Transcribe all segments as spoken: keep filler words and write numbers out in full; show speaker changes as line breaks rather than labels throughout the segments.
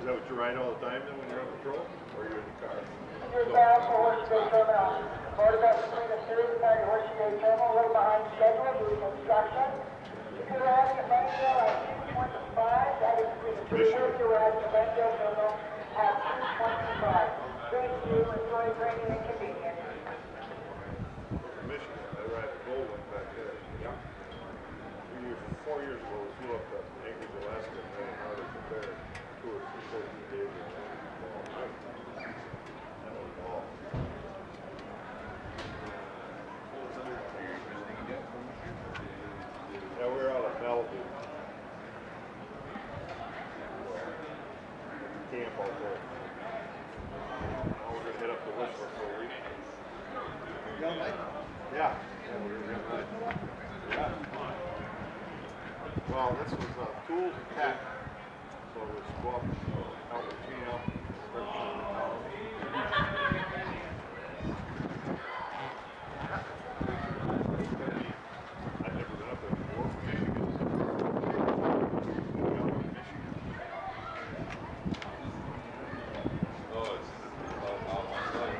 that what you ride all the time then when you're on patrol? Or you're in the car?
You're bound for Horseshoe Bay Terminal. Motorboat between the series car and Horseshoe Bay Terminal, a little behind schedule due to construction. If you're riding at Bentonville at two twenty-five, that is between the series car you're riding at Bentonville Terminal at two twenty-five. Thank you. Enjoy training and convenience.
Michigan, I ride a Goldwing back there. Yeah. Two years, four years ago, we flew up to Anchorage, Alaska, and ran an Arctic Affair tour for fourteen days. That was all. Yeah, we were out of Malibu. Camp out there. Now we're gonna head up to Whistler for a week.
Young Mike?
Yeah. Yeah, we were gonna ride. Yeah. Well, this was uh, tools and tack. So it was go up out with Gino. I've never been up there before.
Oh, it's uh, out my side.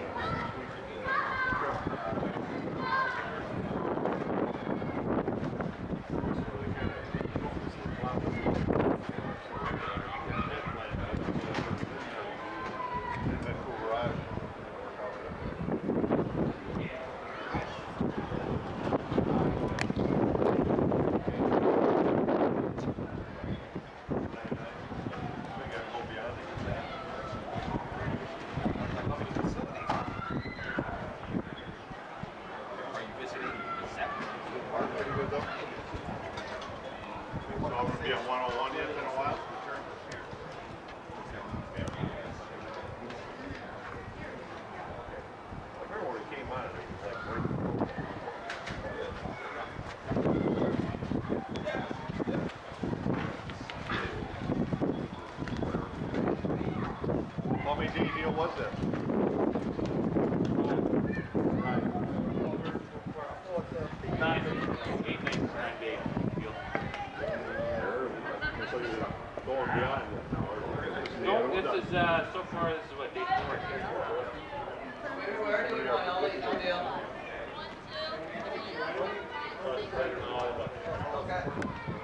Be a one oh one yet in a while. I remember when he came on, it was like, wait. How many day deal was that?
Eight nights, nine days deal.
So you're going beyond that now, or
No, this is, uh, so far, this is what, day four.
Where do you want? I'll let you know, Dale.
I don't know all about it.
Okay.